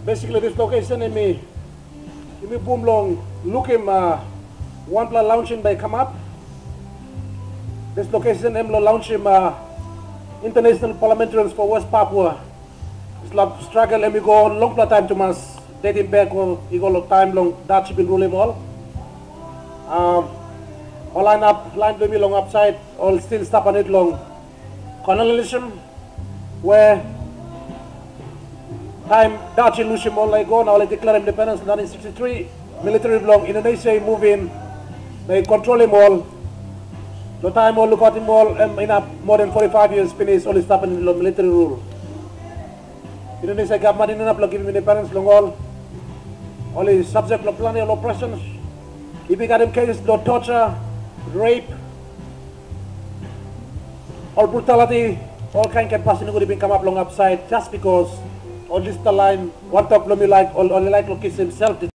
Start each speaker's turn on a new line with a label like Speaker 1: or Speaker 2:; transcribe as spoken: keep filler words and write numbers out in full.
Speaker 1: basically this location in me, in me boom long, look him uh, one plan launching by come up. This location em lo launch him uh, international parliamentarians for West Papua. It's like struggle and we go on long time to mas dating back or you go long time long that should be rule him all. Um, all line up line to me long upside, all still stop on it long colonialism where time Dutch illusion all like go now they declare independence in nineteen sixty-three, military block Indonesia move in, they control him all. No time all look at him all um, in a more than forty-five years finish only stop in the military rule. Indonesia government in enough give him independence long all only subject of plenty of oppressions. If he got him cases no torture, rape, all brutality, all kind can pass in good come up long upside just because on this line one talk me like only like look himself.